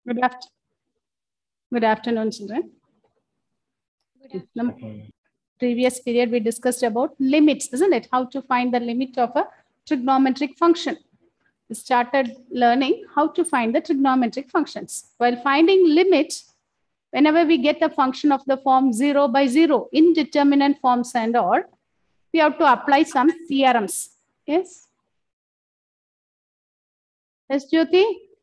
Good afternoon. Good afternoon, children. Previous period, we discussed about limits, isn't it? How to find the limit of a trigonometric function. We started learning how to find the trigonometric functions. While finding limits, whenever we get a function of the form 0 by 0, indeterminate forms and all, we have to apply some theorems. Yes? Yes, Jyoti?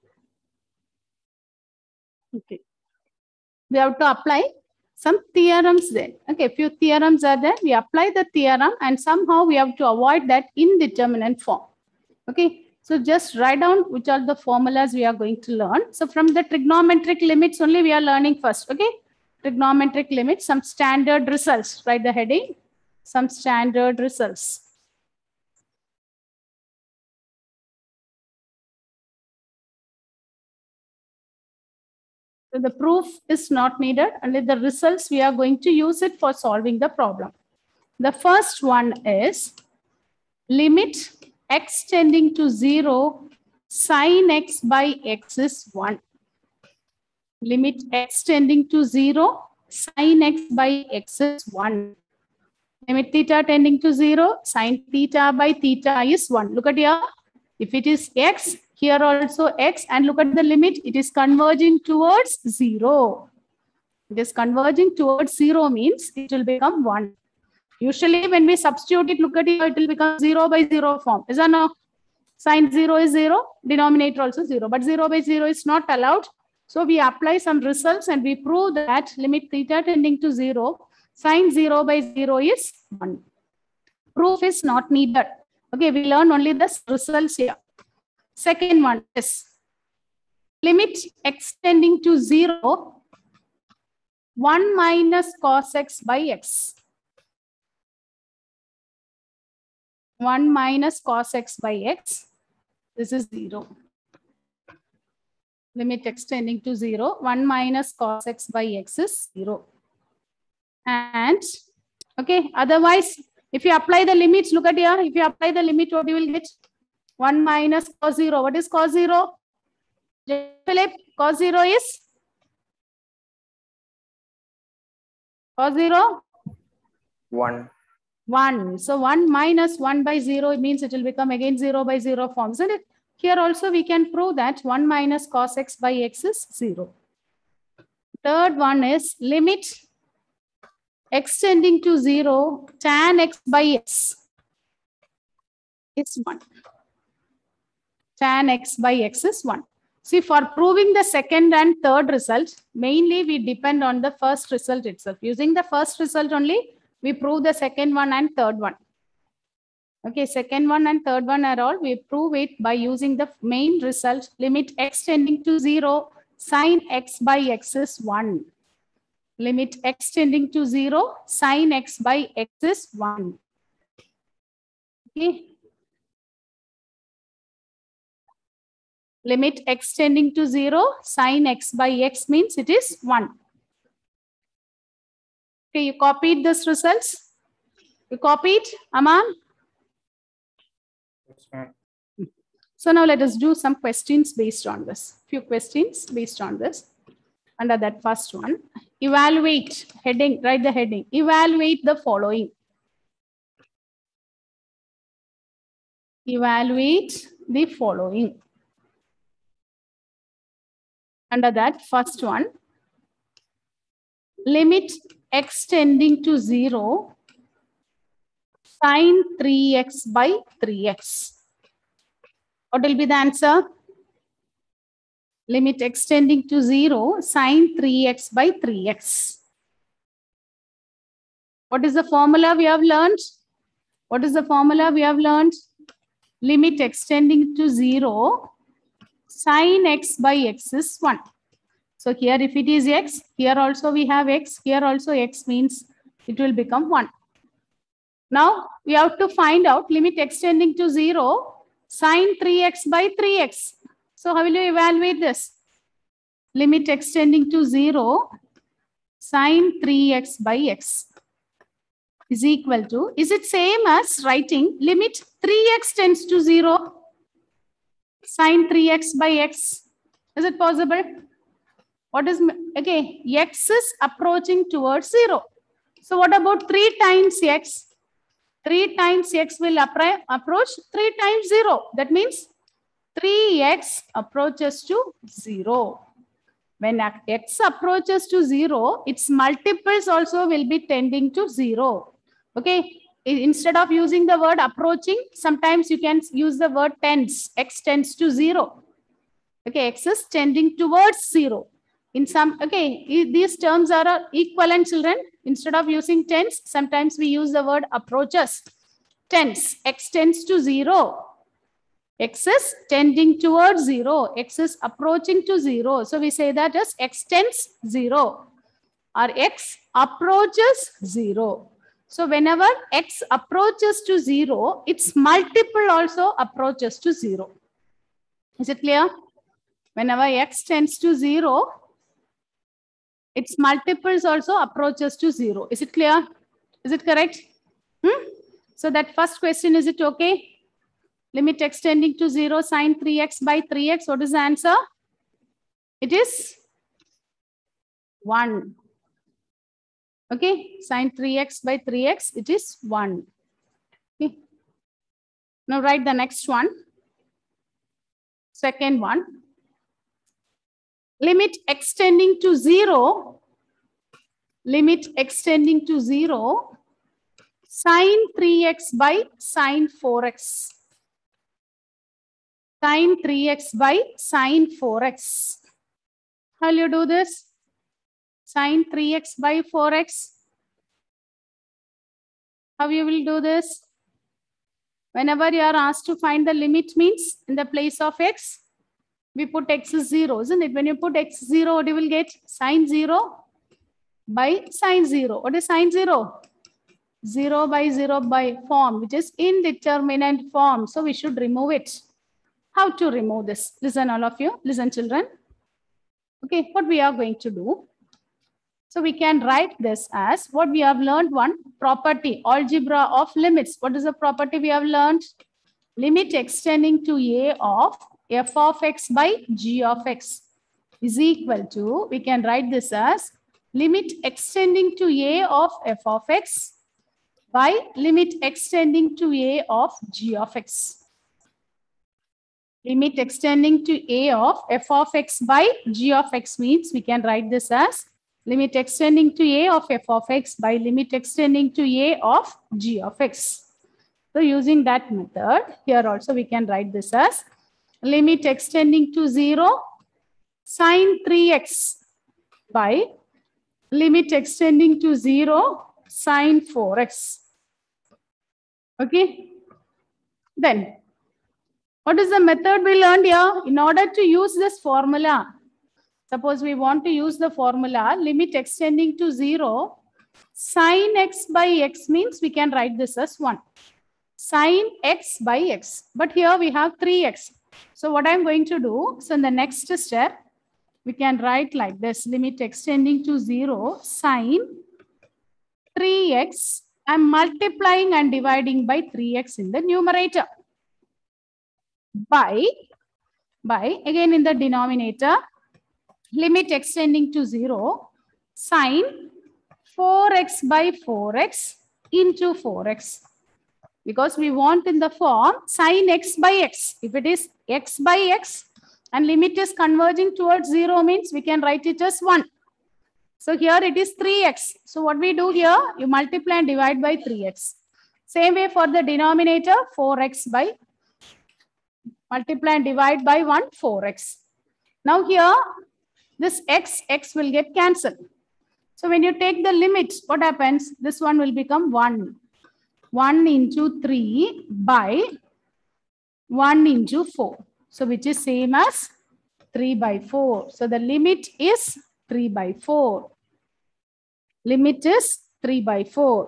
Okay. We have to apply some theorems there. Okay, few theorems are there. We apply the theorem and somehow we have to avoid that indeterminate form. Okay, so just write down which are the formulas we are going to learn. So from the trigonometric limits only we are learning first. Okay, trigonometric limits, some standard results. Write the heading, some standard results. So the proof is not needed, only the results we are going to use it for solving the problem. The first one is limit x tending to 0, sin x by x is 1. Limit x tending to 0, sin x by x is 1. Limit theta tending to 0, sin theta by theta is 1. Look at here. If it is x, here also x, and look at the limit, it is converging towards 0. It is converging towards 0 means it will become 1. Usually when we substitute it, look at here, it will become 0 by 0 form. Is that no? Sin 0 is 0, denominator also 0, but 0 by 0 is not allowed. So we apply some results and we prove that limit theta tending to 0, sin 0 by 0 is 1. Proof is not needed. Okay, we learn only the results here. Second one is limit x tending to 0, 1 minus cos x by x. 1 minus cos x by x. This is 0. Limit x tending to 0. 1 minus cos x by x is 0. And, okay, otherwise, if you apply the limits, look at here. If you apply the limit, what you will get? 1 minus cos 0. What is cos 0? Philip, cos 0 is? Cos 0? 1. 1. So 1 minus 1 by 0, it means it will become again 0 by 0 form, isn't it? Here also we can prove that 1 minus cos x by x is 0. Third one is limit x tending to 0, tan x by x is 1. Tan x by x is 1. See, for proving the second and third result, mainly we depend on the first result itself. Using the first result only, we prove the second one and third one. Okay, second one and third one are all, we prove it by using the main result, limit x tending to 0, sin x by x is 1. Limit x tending to 0, sin x by x is 1. Okay. Limit x tending to 0, sin x by x means it is 1. Okay, you copied this results? You copied, Aman? So now let us do some questions based on this. Few questions based on this. Under that first one, evaluate, heading, write the heading. Evaluate the following. Evaluate the following. Under that first one, limit x tending to 0, sin 3x by 3x. What will be the answer? Limit x tending to 0, sin 3x by 3x. What is the formula we have learned? What is the formula we have learned? Limit x tending to 0, sin x by x is 1. So here if it is x, here also we have x, here also x means it will become 1. Now we have to find out limit x tending to 0, sin 3x by 3x. So how will you evaluate this? Limit x tending to 0, sin 3x by x is equal to, is it same as writing limit 3x tends to 0, sin 3x by x? Is it possible? What is, okay, x is approaching towards 0. So what about 3 times x? 3 times x will approach 3 times 0. That means 3x approaches to 0. When x approaches to 0, its multiples also will be tending to 0. Okay. Instead of using the word approaching, sometimes you can use the word tends. X tends to 0. Okay. X is tending towards 0. In some, okay, these terms are equivalent, children. Instead of using tends, sometimes we use the word approaches. Tends. X tends to 0. X is tending towards 0. X is approaching to 0. So we say that as x tends 0 or x approaches 0. So whenever x approaches to 0, its multiple also approaches to 0. Is it clear? Whenever x tends to 0, its multiples also approaches to 0. Is it clear? Is it correct? So that first question, is it okay? Limit x tending to 0, sine 3x by 3x. What is the answer? It is 1. Okay, sine 3x by 3x, it is 1. Okay. Now write the next one. Second one. Limit x tending to 0. Limit x tending to 0. Sine 3x by sine 4x. Sine 3x by sine 4x. How will you do this? Sine 3x by 4x. How you will do this? Whenever you are asked to find the limit, means in the place of x, we put x is 0, isn't it? When you put x 0, what you will get? Sine 0 by sine 0. What is sine 0? 0 by 0 by form, which is indeterminate form. So we should remove it. How to remove this? Listen, all of you. Listen, children. Okay, what we are going to do? So we can write this as what we have learned, one property, algebra of limits. What is the property we have learned? Limit extending to a of f of x by g of x is equal to, we can write this as limit extending to a of f of x by limit extending to a of g of x. Limit extending to a of f of x by g of x means we can write this as limit extending to a of f of x by limit extending to a of g of x. So using that method, here also we can write this as limit extending to 0 sine 3x by limit extending to 0 sine 4x. Okay. Then, what is the method we learned here? In order to use this formula, suppose we want to use the formula limit extending to 0 sine x by x means we can write this as 1. Sine x by x. But here we have 3x. So what I'm going to do, so in the next step, we can write like this, limit extending to 0 sine 3x. I'm multiplying and dividing by 3x in the numerator. By again in the denominator, limit extending to 0 sine 4x by 4x into 4x. Because we want in the form sine x by x. If it is x by x and limit is converging towards 0 means we can write it as 1. So here it is 3x. So what we do here, you multiply and divide by 3x. Same way for the denominator, 4x by multiply and divide by 1, 4x. Now here, this x will get cancelled. So when you take the limit, what happens? This one will become 1. 1 into 3 by 1 into 4. So which is same as 3 by 4. So the limit is 3 by 4. Limit is 3 by 4.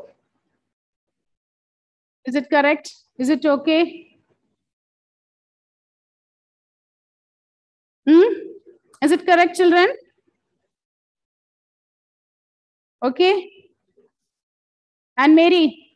Is it correct? Is it okay? Is it correct, children? Okay. And Mary?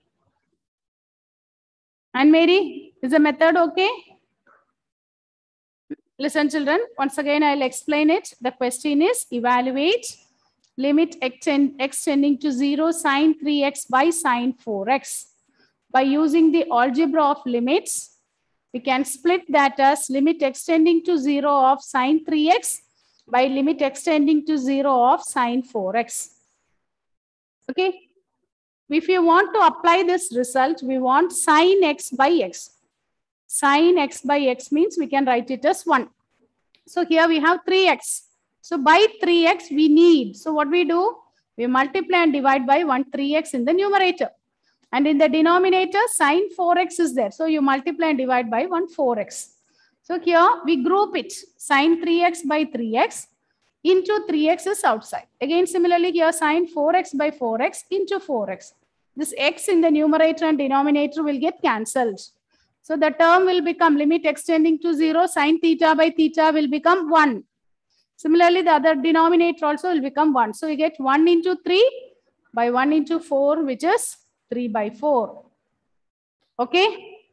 And Mary, is the method okay? Listen, children, once again, I'll explain it. The question is evaluate limit x tending to 0 sine 3x by sine 4x. By using the algebra of limits, we can split that as limit x tending to 0 of sine 3x by limit x tending to 0 of sine 4x. Okay. If you want to apply this result, we want sine x by x. Sine x by x means we can write it as 1. So here we have 3x. So by 3x we need. So what we do? We multiply and divide by 3x in the numerator. And in the denominator, sine 4x is there. So you multiply and divide by 4x. So here we group it. Sine 3x by 3x into 3x is outside. Again, similarly here sine 4x by 4x into 4x. This x in the numerator and denominator will get cancelled. So the term will become limit x tending to 0, sine theta by theta will become 1. Similarly, the other denominator also will become 1. So you get 1 into 3 by 1 into 4, which is 3 by 4. Okay?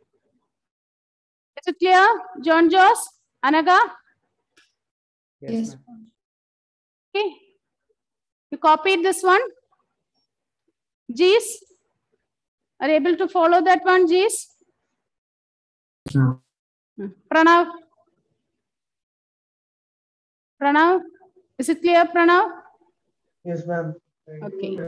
Is it clear? John Joss? Anaga? Yes, ma'am. Okay. You copied this one? Jees? Are you able to follow that one, Jees? No. Pranav? Pranav? Is it clear, Pranav? Yes, ma'am. Okay.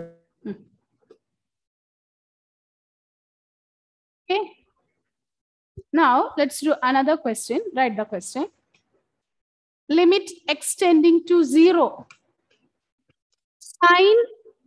Okay. Now, let's do another question. Write the question. Limit x tending to 0. Sine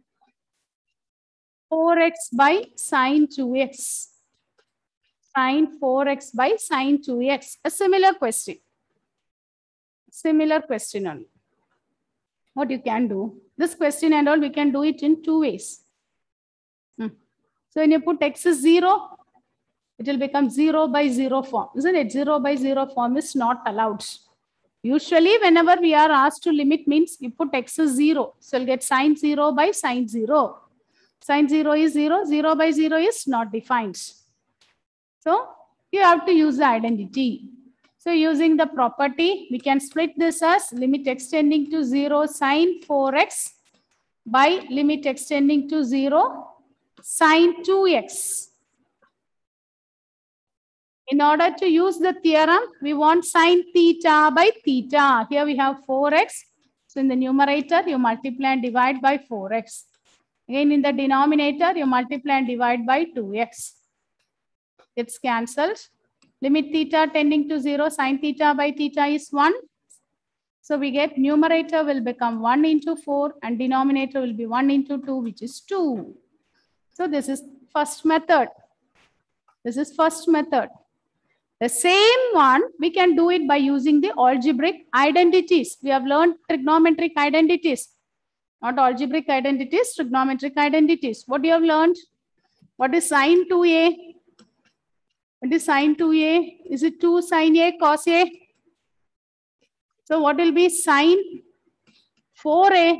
4x by sine 2x. Sine 4x by sine 2x. A similar question. Similar question only. What you can do? This question and all, we can do it in 2 ways. So when you put x is 0, it will become 0 by 0 form. Isn't it? 0 by 0 form is not allowed. Usually, whenever we are asked to limit means you put x is 0. So you'll get sine 0 by sine 0. Sine 0 is 0. 0 by 0 is not defined. So you have to use the identity. So using the property, we can split this as limit x tending to 0 sine 4x by limit x tending to 0 sine 2x. In order to use the theorem, we want sine theta by theta. Here we have 4x. So in the numerator, you multiply and divide by 4x. Again, in the denominator, you multiply and divide by 2x. It's cancelled. Limit theta tending to 0, sine theta by theta is 1. So we get numerator will become 1 into 4 and denominator will be 1 into 2, which is 2. So this is first method. This is first method. The same one, we can do it by using the algebraic identities. We have learned trigonometric identities. Not algebraic identities, trigonometric identities. What you have learned? What is sine 2a? What is sine 2a? Is it 2 sine a cos a? So what will be sine 4a?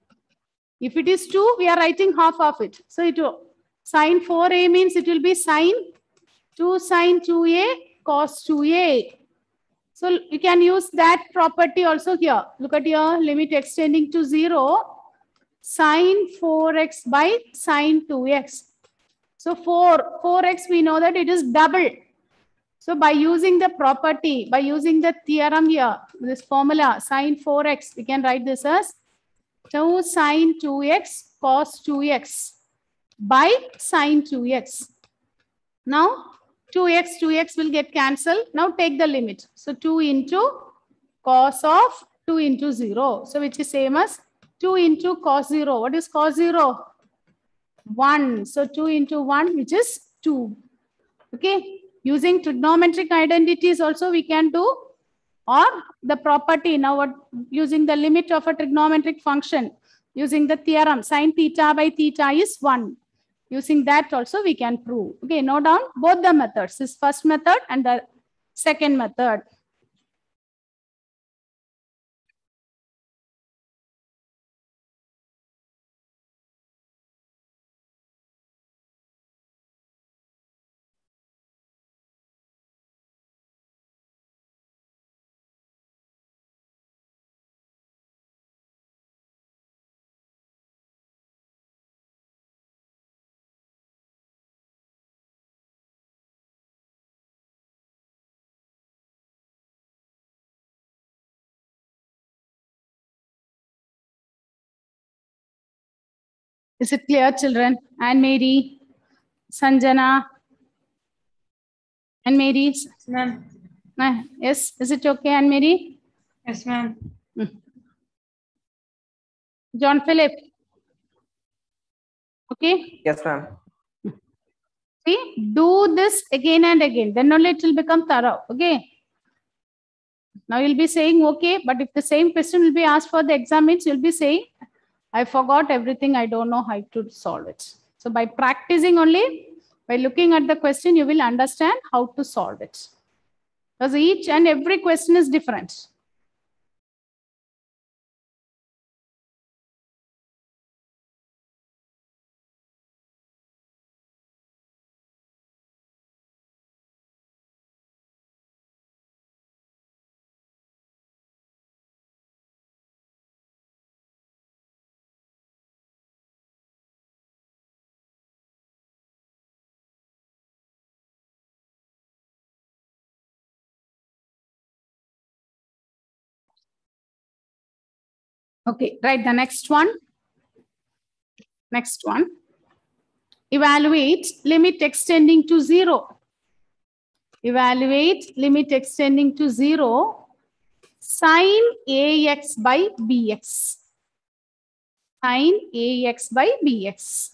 If it is 2, we are writing half of it. So it will, sine 4a means it will be sine 2 sine 2a cos 2a. So you can use that property also here. Look at your limit x tending to 0, sine 4x by sine 2x. So 4x, we know that it is double. So by using the property, by using the theorem here, this formula, sine 4x, we can write this as 2 sine 2x cos 2x by sine 2x. Now, 2x will get cancelled. Now take the limit. So 2 into cos of 2 into 0. So which is same as 2 into cos 0. What is cos 0? 1. So 2 into 1, which is 2. Okay. Using trigonometric identities also we can do, or the property. Now what, using the limit of a trigonometric function, using the theorem, sine theta by theta is 1. Using that also we can prove. Okay, note down both the methods. This first method and the second method. Is it clear, children? And Mary, Sanjana, and Mary. Ma'am. Yes, is it okay, Anne Mary? Yes, ma'am. John Philip. Okay. Yes, ma'am. See, do this again and again. Then only it will become thorough. Okay. Now you'll be saying okay, but if the same question will be asked for the exam, means you'll be saying, I forgot everything. I don't know how to solve it. So by practicing only, by looking at the question, you will understand how to solve it. Because each and every question is different. Okay, right. The next one. Next one. Evaluate limit extending to 0. Evaluate limit extending to 0. Sin ax by bx. Sin ax by bx.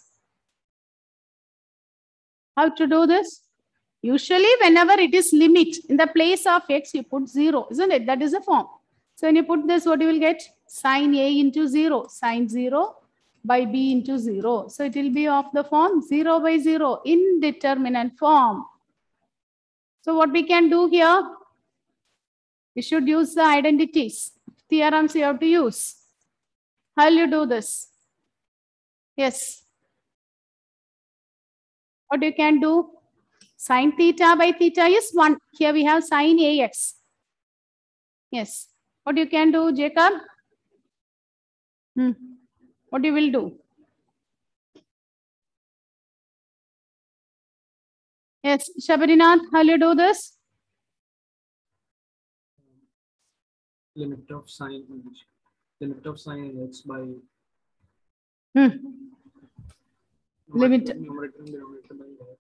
How to do this? Usually, whenever it is limit, in the place of x, you put 0, isn't it? That is the form. So when you put this, what you will get? Sin a into 0. Sin 0 by b into 0. So it will be of the form 0 by 0, indeterminate form. So what we can do here? We should use the identities. Theorems you have to use. How will you do this? Yes. What you can do? Sin theta by theta is 1. Here we have sin ax. Yes. What you can do, Jacob? What you will do? Yes, Shabarinath, how will you do this? Limit of sin x by Limit numerator and denominator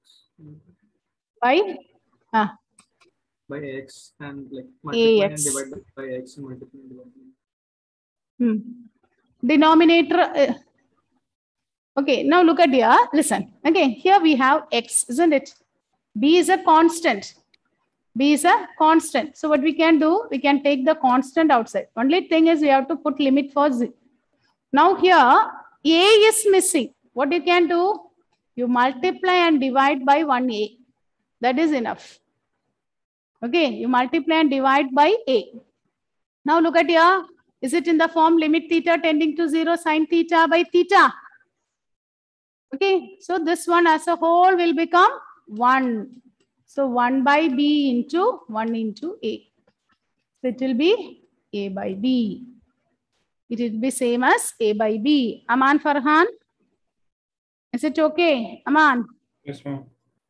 by x and like multiply and divide by x and multiply and divide. Denominator. Okay, now look at here. Listen. Okay, here we have x, isn't it? B is a constant. B is a constant. So what we can do, we can take the constant outside. Only thing is we have to put limit for z. Now here, a is missing. What you can do? You multiply and divide by 1a. That is enough. Okay, you multiply and divide by a. Now look at here. Is it in the form limit theta tending to 0 sin theta by theta? Okay, so this one as a whole will become 1. So 1 by b into 1 into a. So it will be a by b. It will be same as a by b. Aman Farhan? Is it okay? Aman? Yes, ma'am.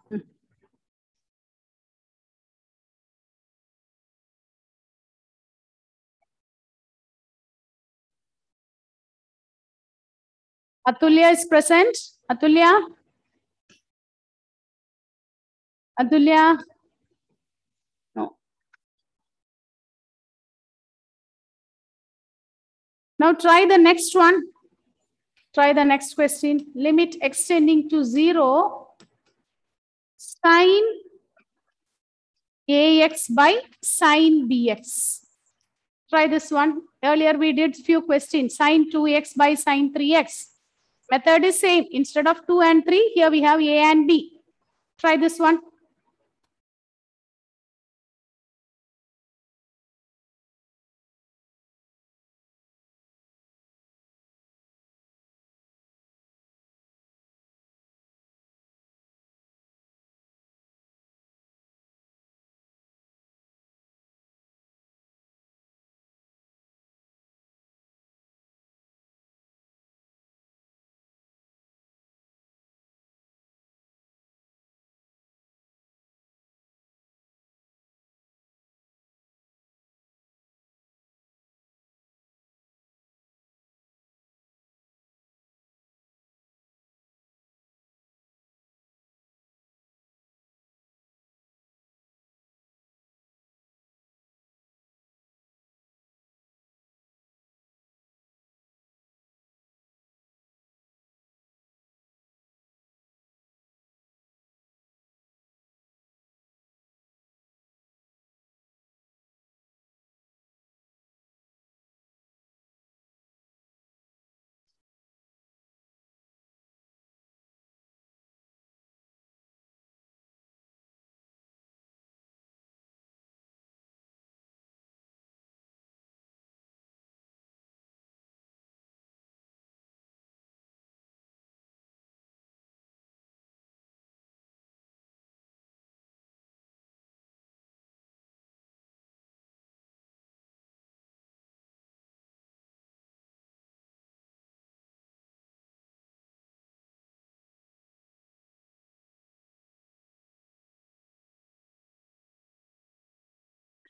Atulya is present. Atulya? Atulya? No. Now try the next one. Try the next question. Limit extending to 0. Sin ax by sin bx. Try this one. Earlier we did few questions. Sin 2x by sin 3x. Method is same. Instead of 2 and 3, here we have a and b. Try this one.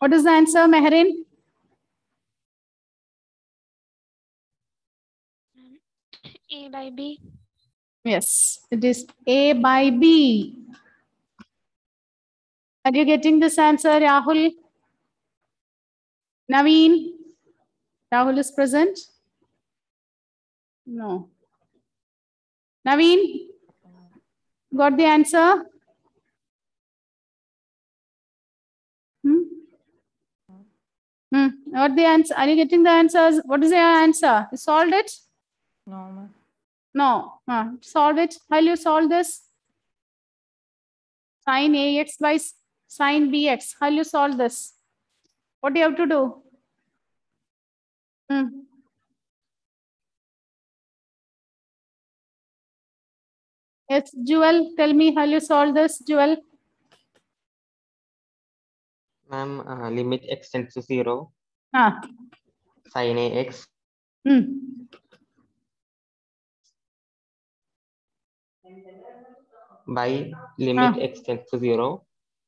What is the answer, Meherin? A by B. Yes, it is A by B. Are you getting this answer, Rahul? Naveen? Rahul is present? No. Naveen? Got the answer? What the answer? Are you getting the answers? What is your answer? You solved it? No, ma'am. No. Solve it. How will you solve this? Sin AX by sin BX. How will you solve this? What do you have to do? Yes, Jewel, tell me how you solve this, Jewel. Ma'am, limit x tends to 0. Ah. Sin AX. By limit x tends to 0.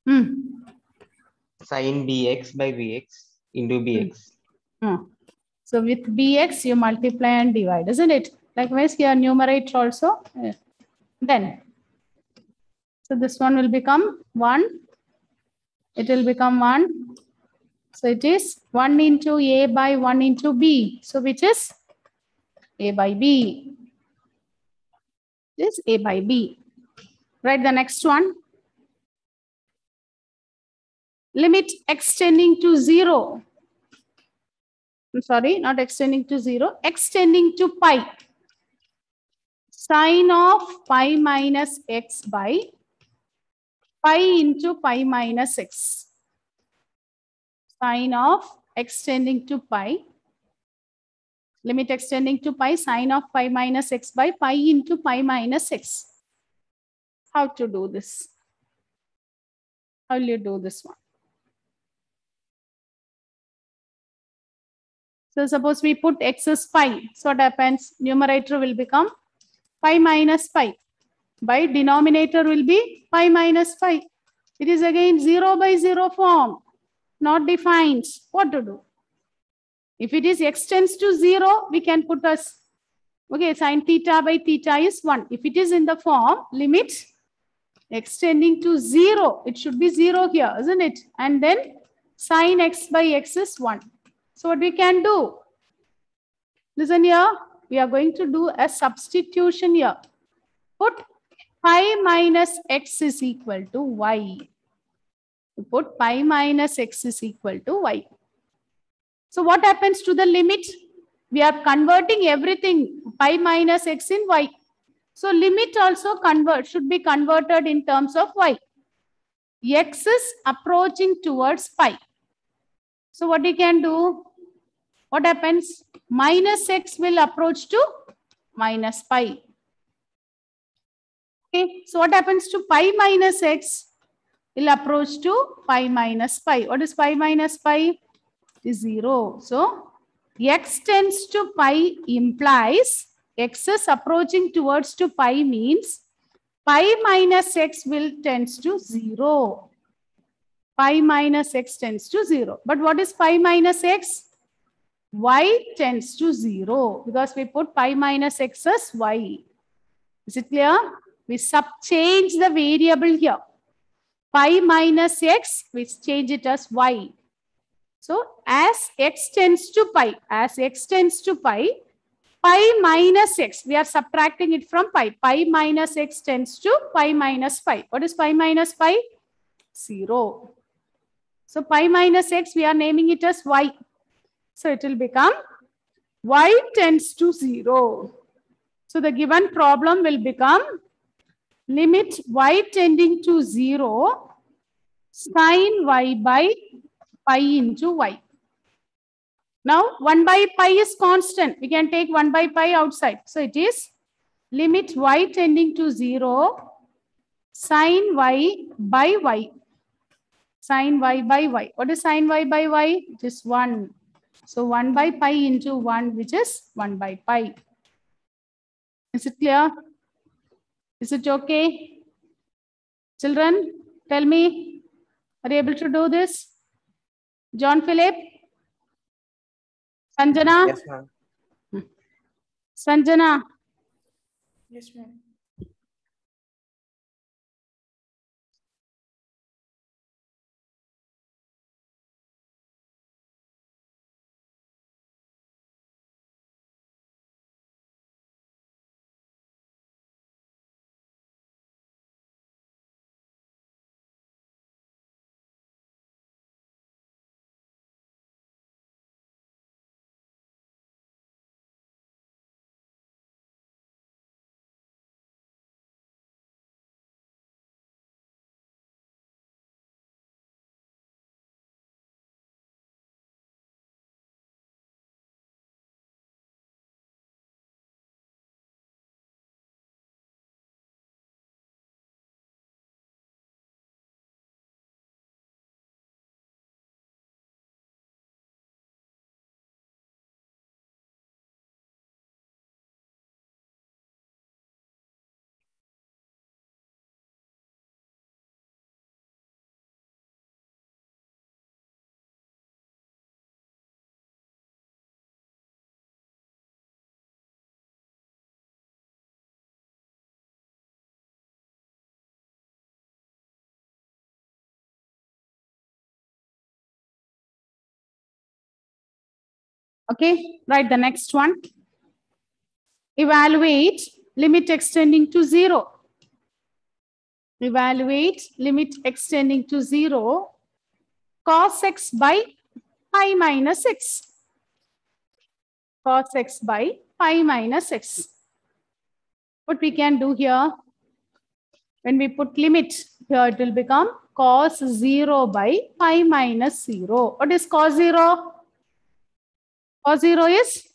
Sin BX by VX into BX. So with BX, you multiply and divide, isn't it? Likewise, here numerator also. Then, so this one will become 1. It will become 1. So it is 1 into A by 1 into B. So which is A by B. This A by B. Right, the next one. Limit extending to 0. I'm sorry, not extending to 0, extending to pi. Sine of pi minus x by pi into pi minus x. Sine of extending to pi. Limit extending to pi, sine of pi minus x by pi into pi minus x. How to do this? How will you do this one? So suppose we put x is pi. So what happens? Numerator will become pi minus pi. By denominator will be pi minus pi. It is again 0 by 0 form. Not defined. What to do? If it is x tends to 0, we can put as, okay, sine theta by theta is 1. If it is in the form limit extending to 0, it should be 0 here, isn't it? And then sine x by x is 1. So what we can do? Listen here, we are going to do a substitution here. Put pi minus x is equal to y. Put pi minus x is equal to y. So what happens to the limit? We are converting everything pi minus x in y. So limit also should be converted in terms of y. X is approaching towards pi. So what you can do? What happens? Minus x will approach to minus pi. Okay. So what happens to pi minus x? Will approach to pi minus pi. What is pi minus pi? Is 0. So x tends to pi implies x is approaching towards to pi means pi minus x will tends to 0. Pi minus x tends to 0. But what is pi minus x? Y tends to 0 because we put pi minus x as y. Is it clear? We change the variable here. Pi minus x, we change it as y. So as x tends to pi, pi minus x, we are subtracting it from pi. Pi minus x tends to pi minus pi. What is pi minus pi? 0. So pi minus x, we are naming it as y. So it will become y tends to 0. So the given problem will become limit y tending to 0 sine y by pi into y. Now 1 by pi is constant. We can take 1 by pi outside. So it is limit y tending to 0 sine y by y. Sine y by y. What is sine y by y? It is 1. So 1 by pi into 1, which is 1 by pi. Is it clear? Is it okay? Children, tell me, are you able to do this? John Philip? Sanjana? Yes, ma'am. Sanjana? Yes, ma'am. Okay, right, the next one. Evaluate limit extending to 0. Evaluate limit extending to 0 cos x by pi minus x. Cos x by pi minus x. What we can do here, when we put limit here, it will become cos 0 by pi minus 0. What is cos 0? Cos 0 is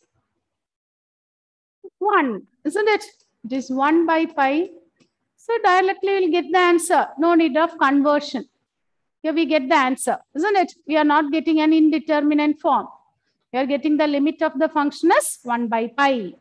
1, isn't it? It is 1 by pi. So directly we'll get the answer. No need of conversion. Here we get the answer, isn't it? We are not getting an indeterminate form. We are getting the limit of the function as 1 by pi.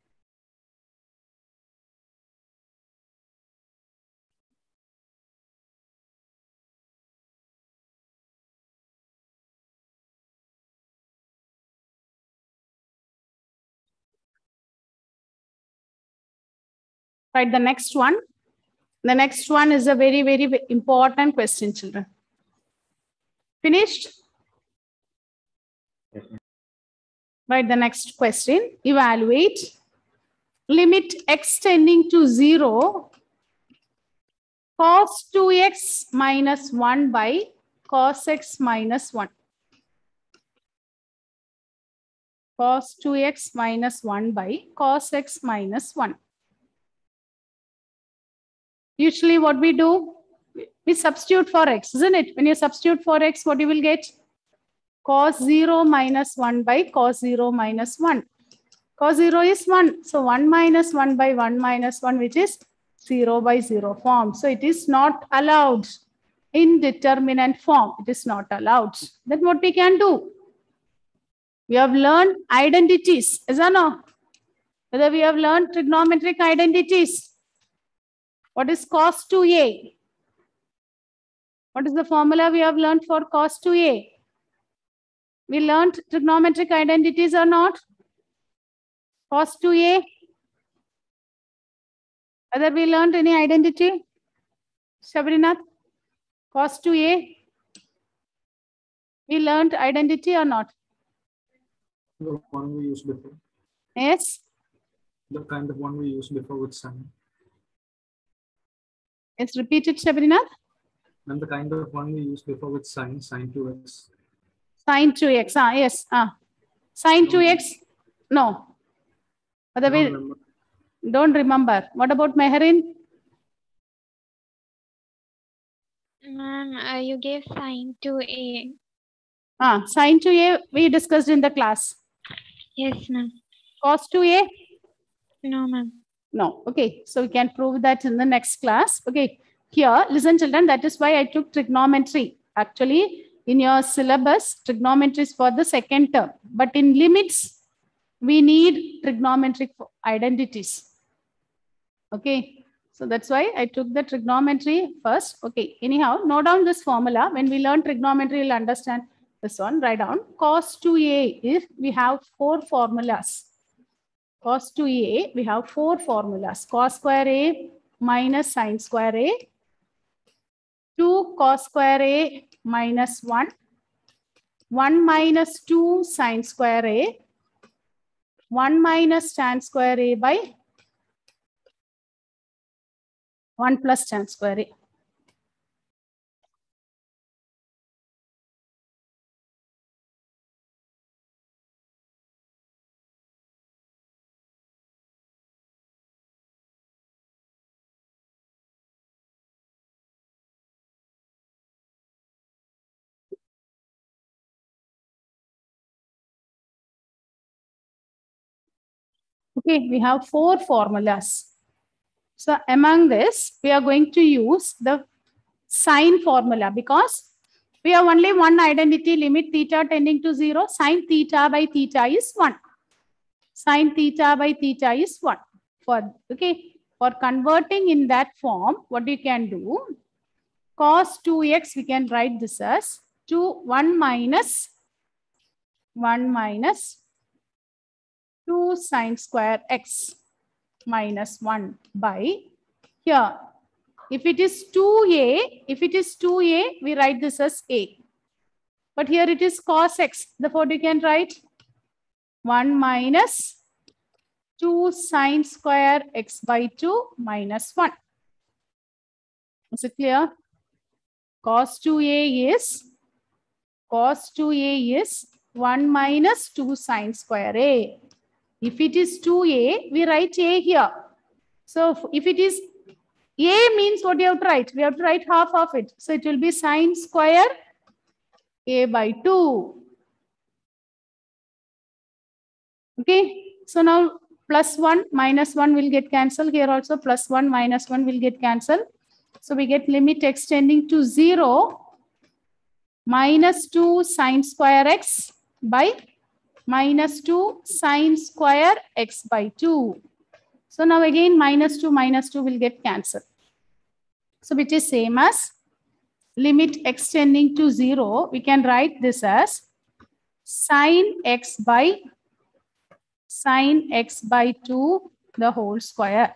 Right, the next one. The next one is a very, very important question, children. Finished? Right, the next question. Evaluate limit x tending to 0 cos 2x minus 1 by cos x minus 1. Cos 2x minus 1 by cos x minus 1. Usually what we do, we substitute for x, isn't it? When you substitute for x, what you will get? Cos 0 minus 1 by cos 0 minus 1. Cos 0 is 1. So 1 minus 1 by 1 minus 1, which is 0 by 0 form. So it is not allowed. Indeterminate form, it is not allowed. Then what we can do? We have learned identities, is or no? Whether we have learned trigonometric identities. What is cos 2a? What is the formula we have learned for cos 2a? We learned trigonometric identities or not? Cos 2a? Whether we learned any identity? Sabrinath? Cos 2a? We learned identity or not? The one we used before. Yes? The kind of one we used before with sine. Yes, repeat it, Sabrinath. And the kind of one we used before with sine 2x. Sin 2x. Yes. Sin 2x? No. Whether we don't remember. What about Meherin? Ma'am, you gave sine to a. Sin 2a we discussed in the class. Yes, ma'am. Cos 2a? No, ma'am. No. Okay. So we can prove that in the next class. Okay. Here, listen, children, that is why I took trigonometry. Actually, in your syllabus, trigonometry is for the second term. But in limits, we need trigonometric identities. Okay. So that's why I took the trigonometry first. Okay. Anyhow, note down this formula. When we learn trigonometry, we'll understand This one, write down. Cos 2a, if we have 4 formulas. Cos 2a, we have 4 formulas. Cos square a minus sin square a. 2 cos square a minus 1. 1 minus 2 sin square a. 1 minus tan square a by 1 plus tan square a. Okay, we have 4 formulas. So among this, we are going to use the sine formula because we have only one identity, limit theta tending to 0. Sine theta by theta is 1. Sine theta by theta is 1. For converting in that form, what you can do, cos 2x, we can write this as 1 minus 2 sine square x minus 1 by here. If it is 2a, we write this as a. But here it is cos x. Therefore, you can write 1 minus 2 sine square x by 2 minus 1. Is it clear? Cos 2a is 1 minus 2 sine square a. If it is 2a, we write a here. So if it is a means what you have to write? We have to write half of it. So it will be sine square a by 2. Okay. So now plus 1 minus 1 will get cancelled. Here also plus 1 minus 1 will get cancelled. So we get limit extending to 0 minus 2 sine square x by minus 2 sine square x by 2. So now again minus 2 will get cancelled. So which is same as limit extending to 0. We can write this as sine x by 2 the whole square.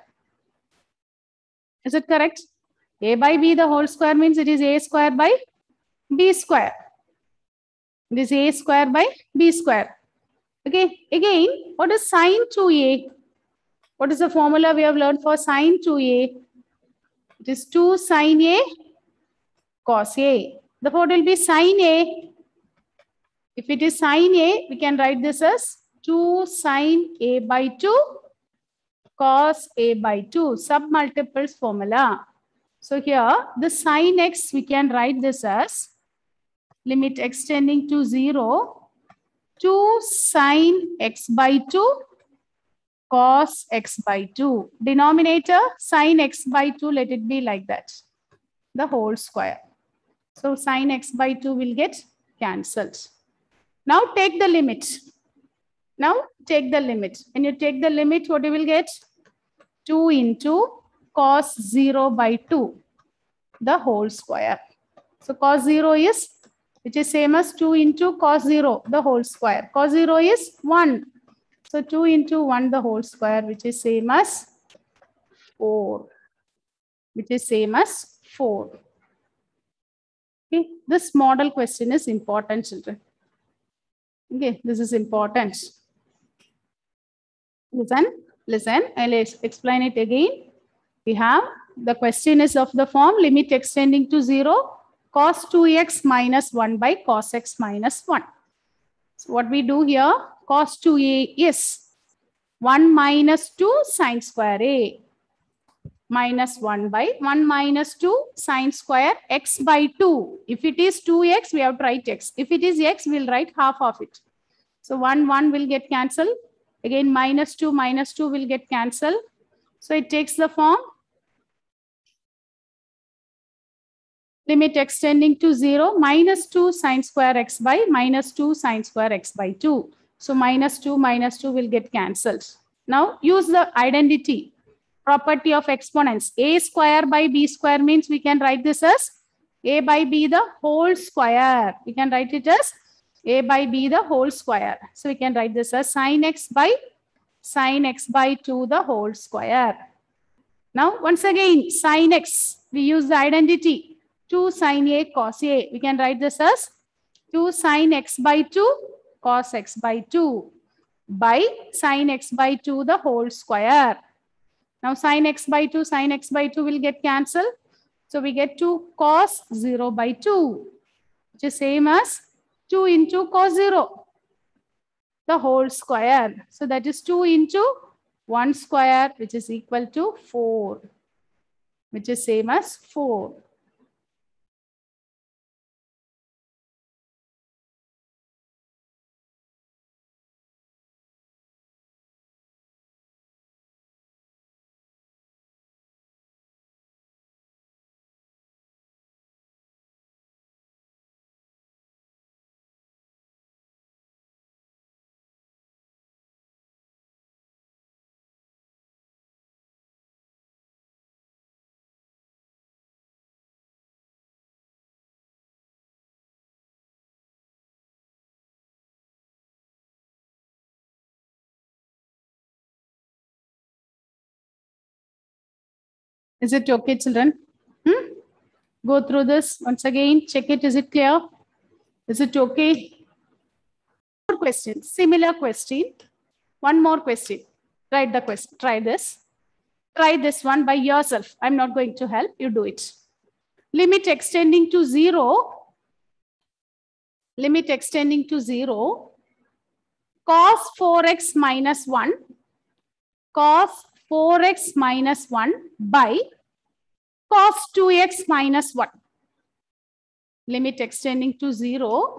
Is it correct? A by b the whole square means it is a square by b square. It is a square by b square. Okay, again, what is sine 2a? What is the formula we have learned for sine 2a? It is 2 sine a cos a. Therefore, it will be sine a. If it is sine a, we can write this as 2 sine a by 2 cos a by 2. Submultiples formula. So here, the sine x, we can write this as limit extending to 0. 2 sine x by 2 cos x by 2. Denominator sine x by 2, let it be like that. The whole square. So sine x by 2 will get cancelled. Now take the limit. When you take the limit, what you will get? 2 into cos 0 by 2. The whole square. So cos 0 is, which is same as 2 into cos 0, the whole square. Cos 0 is 1. So 2 into 1, the whole square, which is same as 4. Okay, this model question is important, children. Okay, this is important. Listen, I'll explain it again. We have, the question is of the form limit extending to 0. Cos 2x minus 1 by cos x minus 1. So what we do here, cos 2a is 1 minus 2 sine square a minus 1 by 1 minus 2 sine square x by 2. If it is 2x, we have to write x. If it is x, we'll write half of it. So 1 will get cancelled. Again, minus 2 will get cancelled. So it takes the form limit extending to 0, minus 2 sine square x by minus 2 sine square x by 2. So minus 2 will get cancelled. Now use the identity property of exponents. A square by b square means we can write this as a by b the whole square. We can write it as A by B the whole square. So we can write this as sin x by 2 the whole square. Now, once again, sin x, we use the identity 2 sin A cos A. We can write this as 2 sin x by 2 cos x by 2 by sin x by 2 the whole square. Now, sin x by 2 will get cancelled. So, we get 2 cos 0 by 2, which is same as 2 into cos 0, the whole square. So, that is 2 into 1 square, which is equal to 4, which is same as 4. Is it okay, children? Go through this once again. Check it. Is it clear? Is it okay? More question. Similar question. One more question. Write the question. Try this. Try this one by yourself. I'm not going to help. You do it. Limit extending to 0. Limit extending to 0. Cos 4x minus 1. Cos 4x minus 1 by cos 2x minus 1. Limit extending to 0.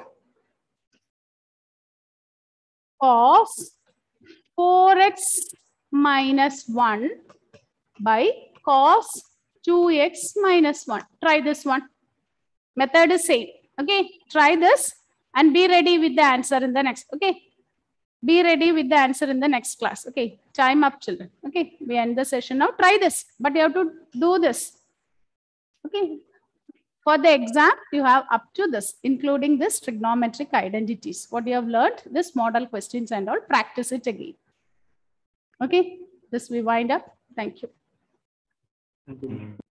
Cos 4x minus 1 by cos 2x minus 1. Try this one. Method is same. Okay. Try this and be ready with the answer in the next. Okay. Be ready with the answer in the next class. Okay. Time up, children. Okay. We end the session now. Try this, but you have to do this. Okay. For the exam, you have up to this, including this trigonometric identities. What you have learned, this model questions and all, practice it again. Okay. This we wind up. Thank you. Thank you.